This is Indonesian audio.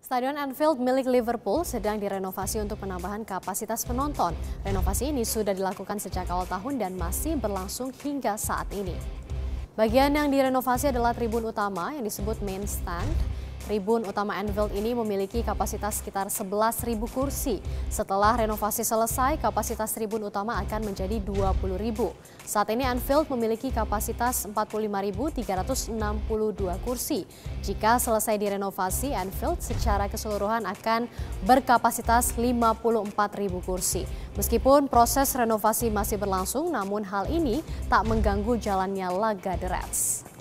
Stadion Anfield milik Liverpool sedang direnovasi untuk penambahan kapasitas penonton. Renovasi ini sudah dilakukan sejak awal tahun dan masih berlangsung hingga saat ini. Bagian yang direnovasi adalah tribun utama yang disebut main stand. Tribun utama Anfield ini memiliki kapasitas sekitar 11.000 kursi. Setelah renovasi selesai, kapasitas tribun utama akan menjadi 20.000. Saat ini Anfield memiliki kapasitas 45.362 kursi. Jika selesai direnovasi, Anfield secara keseluruhan akan berkapasitas 54.000 kursi. Meskipun proses renovasi masih berlangsung, namun hal ini tak mengganggu jalannya laga The Reds.